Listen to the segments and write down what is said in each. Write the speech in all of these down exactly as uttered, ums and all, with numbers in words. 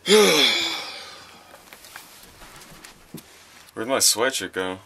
Where'd my sweatshirt go?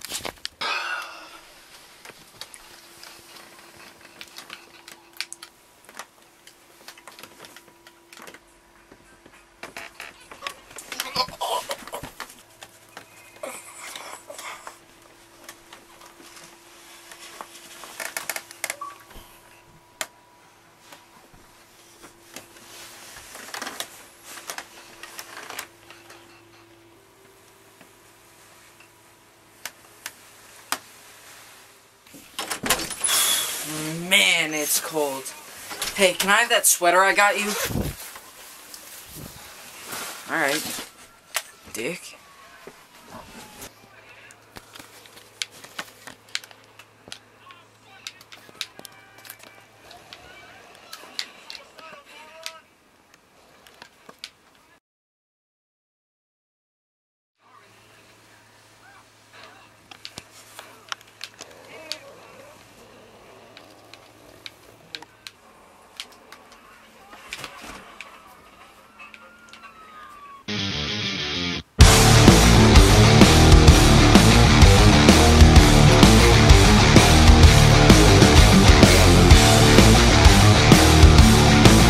Man, it's cold. Hey, can I have that sweater I got you? Alright. Dick.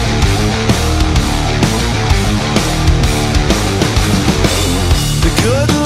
Good